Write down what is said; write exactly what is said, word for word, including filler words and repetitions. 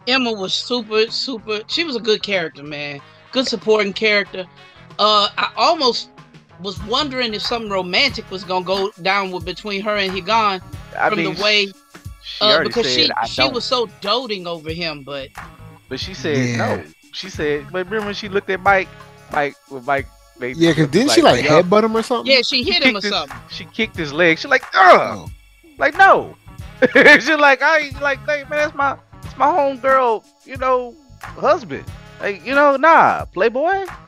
Emma was super, super. She was a good character, man. Good supporting character. Uh, I almost was wondering if something romantic was gonna go down with between her and Higan I from the mean, way, sh- she uh, already because said she I she don't, was so doting over him, but but she said Yeah. no. She said, but remember when she looked at Mike, Mike with Mike, they Yeah, cause he was didn't she like, "Are like y'all?" headbutt him or yeah, something? she She hit him or kicked his, something. she kicked his leg. She like, ugh, Oh. like no. She like, I ain't like, hey man, that's my, it's my homegirl, you know, husband. Like, you know, nah, playboy.